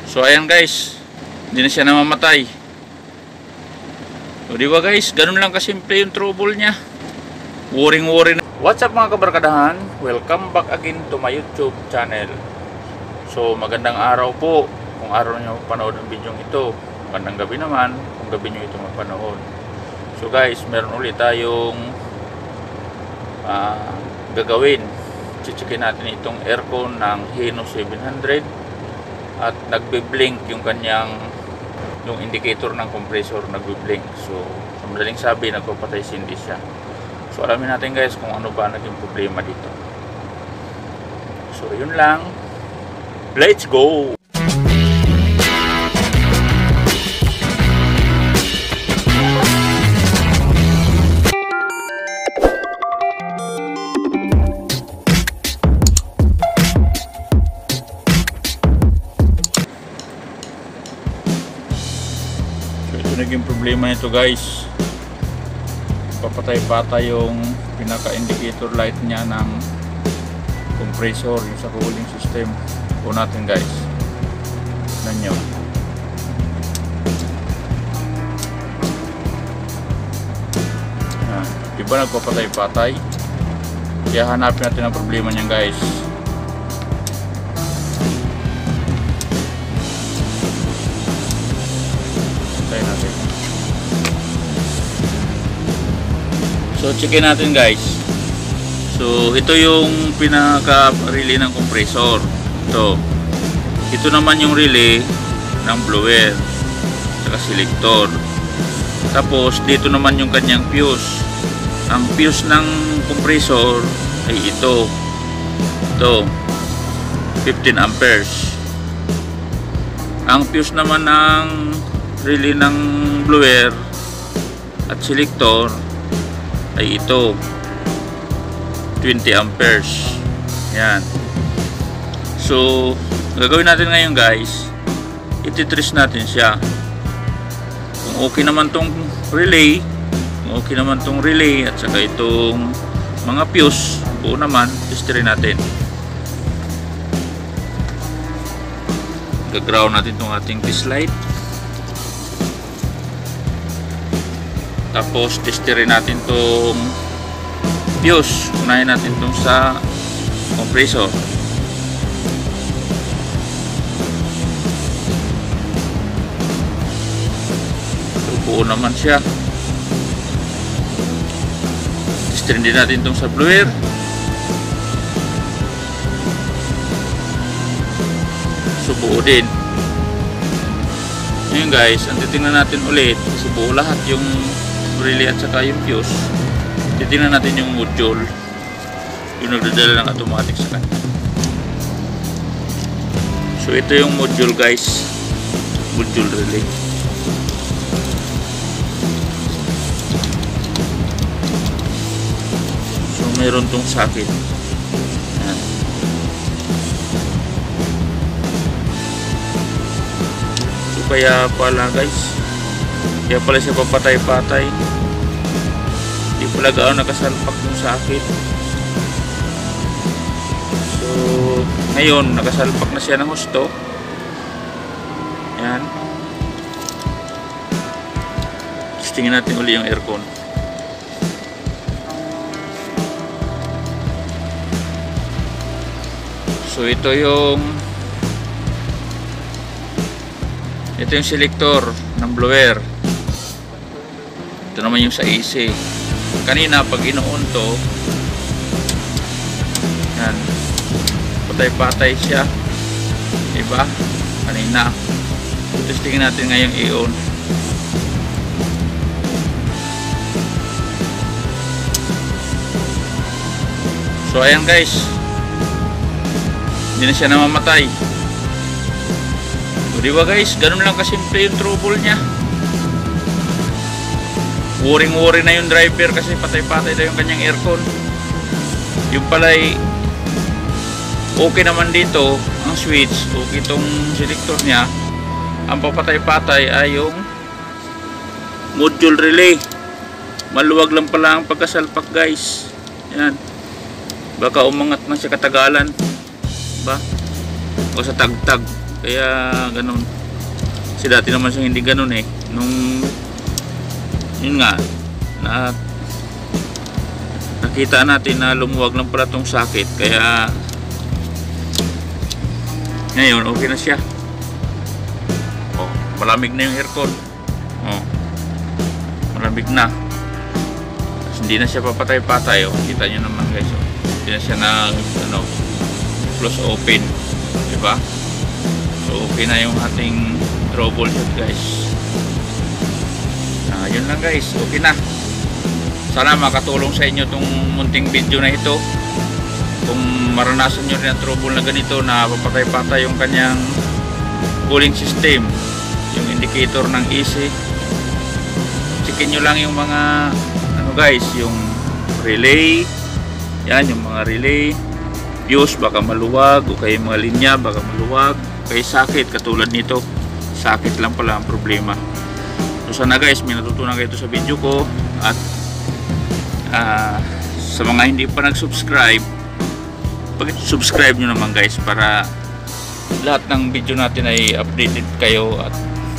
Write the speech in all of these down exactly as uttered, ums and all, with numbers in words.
So ayan guys, hindi na siya namamatay. So di ba guys, ganun lang kasimple yung trouble niya. Worrying worry na. What's up mga kabarkadahan? Welcome back again to my YouTube channel. So magandang araw po kung araw nyo panood ang video ito. Magandang gabi naman kung gabi nyo ito mapanood. So guys, meron ulit tayong uh, gagawin. Chichikin natin itong aircon ng Hino seven hundred. At nagbe-blink yung kanyang yung indicator ng compressor, nagbe-blink. So sa madaling sabi, nagpapatay sindi siya. So alamin natin guys kung ano ba naging problema dito. So yun lang. Let's go! Naging problema nito guys, papatay-patay yung pinaka-indicator light niya ng compressor, yung sa cooling system po natin guys. Tignan nyo, yan, diba nagpapatay-patay? Kaya hanapin natin ang problema niya guys. Natin. So checkin natin guys. So ito yung pinaka relay ng compressor. Ito. Ito naman yung relay ng blower saka selector. Tapos dito naman yung kanyang fuse. Ang fuse ng compressor ay ito. Ito. fifteen amperes. Ang fuse naman ng relay ng blower at selector ay ito, twenty amperes. Yan. So gagawin natin ngayon guys, ititrace natin siya kung okay naman tong relay, kung okay naman tong relay at saka itong mga fuse buo naman, testerin natin. Gaground natin itong ating test light. Tapos testerin natin tong fuse. Unahin natin tong sa compressor. So, buo naman siya. Testerin din natin tong sa blower. So buo din. Ngayon guys, ang titingnan natin ulit kasi buo lahat yung relay at saka yung fuse. Titingnan natin yung module, yung nagdadala ng automatic sa kanya. So ito yung module guys, module relay. So mayroon tong socket. Ayan. So kaya pala guys, kaya pala siya papatay-patay. Hindi pala gaano nakasalpak yung sakit. So ngayon nakasalpak na siya ng husto. Yan. Testingin natin uli yung aircon. So ito yung ito yung selector ng blower. Ito naman yung sa A C. Kanina pag ino-on to, yan, patay-patay siya, diba? Kanina. Testingin natin ngayong i-on. So ayan guys, hindi na siya namamatay. So diba guys, ganun lang kasimple yung trouble niya. Worrying-worry na yung driver kasi patay-patay na yung kanyang aircon. Yung pala'y okay naman dito ang switch, okay itong selector niya. Ang papatay-patay ay yung module relay. Maluwag lang pala ang pagkasalpak guys. Yan. Baka umangat na siya katagalan. Ba? O sa tagtag. Kaya ganun. Kasi dati naman siya hindi ganun eh. Nung yun nga na nakita natin na lumuwag lang pala tong sakit, kaya ngayon okay na siya. Oh, malamig na yung aircon. Oh, malamig na. Tapos hindi na siya papatay-patay. Oh, kita nyo naman guys. Oh, hindi na siya na ano, close open, diba? So okay na yung ating troubleshoot guys. Ah, yun lang guys, okay na. Sana makatulong sa inyo itong munting video na ito. Kung maranasan nyo rin ang trouble na ganito, na papatay-patay yung kanyang cooling system, yung indicator ng A C, checkin nyo lang yung mga ano guys, yung relay, yan yung mga relay, fuse baka maluwag, o kaya mga linya baka maluwag, kaya sakit katulad nito, sakit lang pala ang problema. So sana guys may natutunan kayo sa video ko, at uh, sa mga hindi pa nag-subscribe, pag-subscribe nyo naman guys, para lahat ng video natin ay updated kayo, at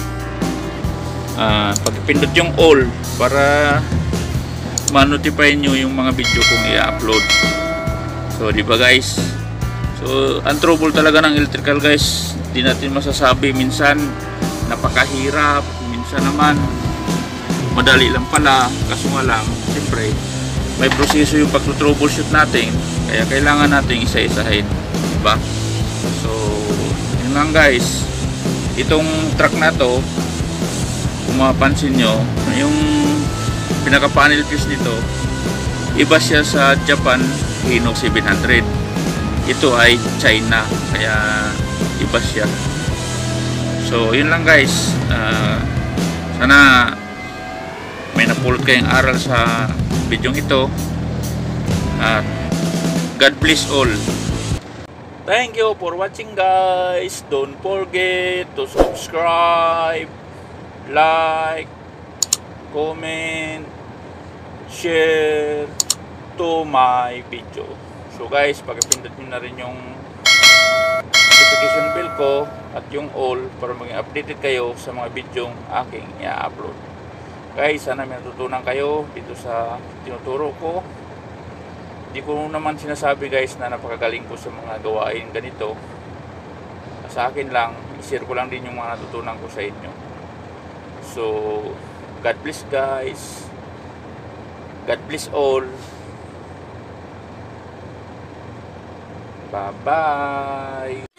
uh, pag-pindot yung all para ma-notify nyo yung mga video kong i-upload. So di ba guys, so ang trouble talaga ng electrical guys, di natin masasabi, minsan napakahirap, minsan naman madali lang pala, kaso nga lang siyempre may proseso yung pag-troubleshoot natin, kaya kailangan natin isa-isahin, diba? So yun lang guys, itong truck na to, kung mapapansin nyo, yung pinaka panel piece nito, iba siya sa Japan Hino seven hundred, ito ay China, kaya iba siya. So yun lang guys, uh, sana may napulot kayong aral sa video ito, at God bless all. Thank you for watching guys. Don't forget to subscribe, like, comment, share to my video. So guys, pag-pindot nyo na rin yung notification bell ko at yung all, para maging updated kayo sa mga video aking i-upload. Guys, sana may natutunan kayo dito sa tinuturo ko. Hindi ko naman sinasabi guys na napakagaling ko sa mga gawain ganito. Sa akin lang, i-share ko lang din yung mga natutunan ko sa inyo. So God bless guys. God bless all. Bye bye.